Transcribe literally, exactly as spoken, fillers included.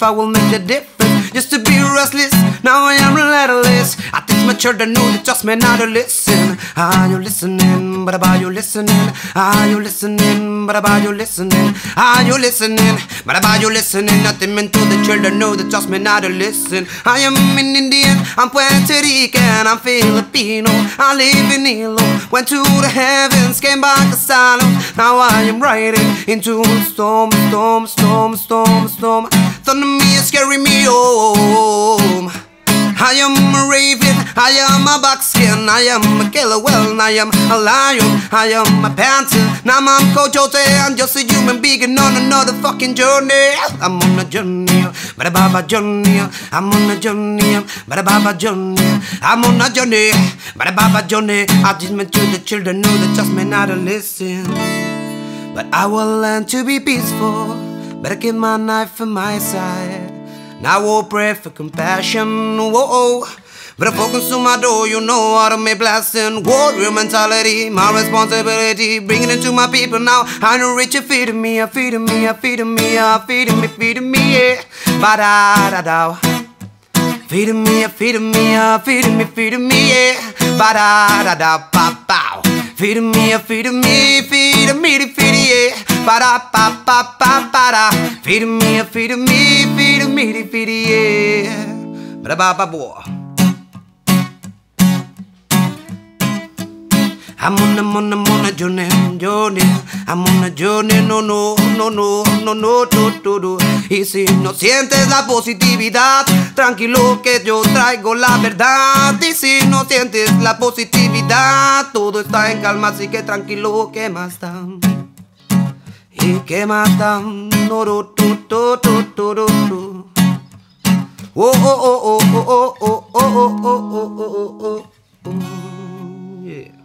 I will make the difference. Just to be restless, now I am relentless. I teach my children know that just me not to listen. Are you listening? But about you listening? Are you listening? But about you listening? Are you listening? But about you listening? Nothing meant to the children know that just me not to listen. I am an Indian, I'm Puerto Rican, I'm Filipino, I live in Hilo. Went to the heavens, came back asylum. Now I am riding into a storm, storm, storm, storm, storm. Thunder me and scary me home. I am a raven, I am a buckskin, I am a killer whale, I am a lion, I am a panther. Now I'm Coyote, I'm just a human being on another fucking journey. I'm on a journey, but about a journey. I'm on a journey, but about a journey. I'm on a journey, but about a journey. I teach me to the children know that just may not listen. But I will learn to be peaceful. Better keep my knife in my side. Now I will pray for compassion, whoa. But if I focus on my door, you know how to make blessing. Warrior mentality, my responsibility. Bring it into my people now. I know rich, you're feeding me, you're feeding me, you're feeding me, you're feeding me, feeding me, yeah. Ba-da-da-da. Feeding me, you're feeding me, you're feeding me, feeding me, yeah. Ba-da-da-da-ba-bow. Feeding me, you're feeding me, feeding me, feeding me, yeah. Ba-da-ba-ba-ba-ba-da. Feeding me, you're feeding me, feeding me, feeding me, yeah. Ba-da-ba-ba-boy. I'm on a, on a, on a journey, journey. I'm on a journey, no, no, no, no, no, no, no, no, no. Y si no sientes la positividad, tranquilo que yo traigo la verdad. Y si no sientes la positividad, todo está en calma, así que tranquilo, ¿qué más da? ¿Y qué más da? No, no, no, no, no, no, no. Oh, oh, oh, oh, oh, oh, oh, oh, oh, oh, oh, oh, oh, yeah.